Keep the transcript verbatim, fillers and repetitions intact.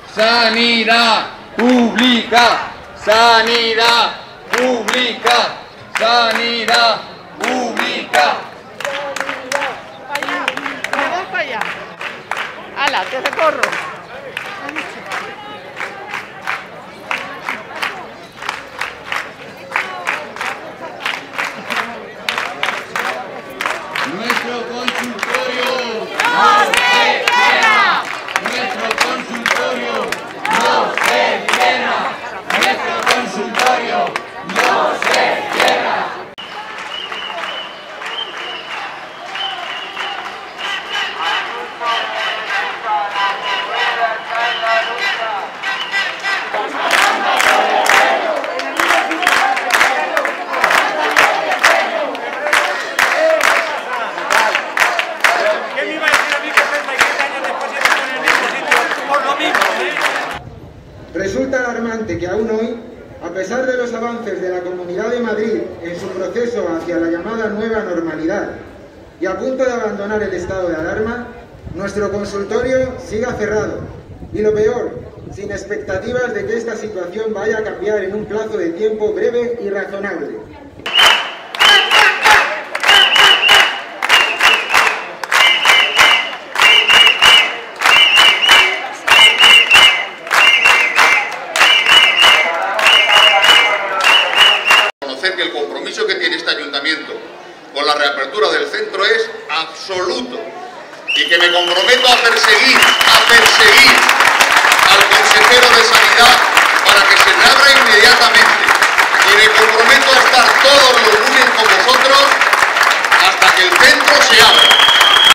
sanidad pública, sanidad pública, sanidad pública. Vamos para allá. ¡Hala, que te corro! Nuestro consultorio no se cierra. Nuestro consultorio no se cierra. Nuestro consultorio no se cierra. Resulta alarmante que aún hoy, a pesar de los avances de la Comunidad de Madrid en su proceso hacia la llamada nueva normalidad y a punto de abandonar el estado de alarma, nuestro consultorio siga cerrado y, lo peor, sin expectativas de que esta situación vaya a cambiar en un plazo de tiempo breve y razonable. Que el compromiso que tiene este ayuntamiento con la reapertura del centro es absoluto y que me comprometo a perseguir, a perseguir al consejero de Sanidad para que se reabra inmediatamente y me comprometo a estar todos los lunes con vosotros hasta que el centro se abra.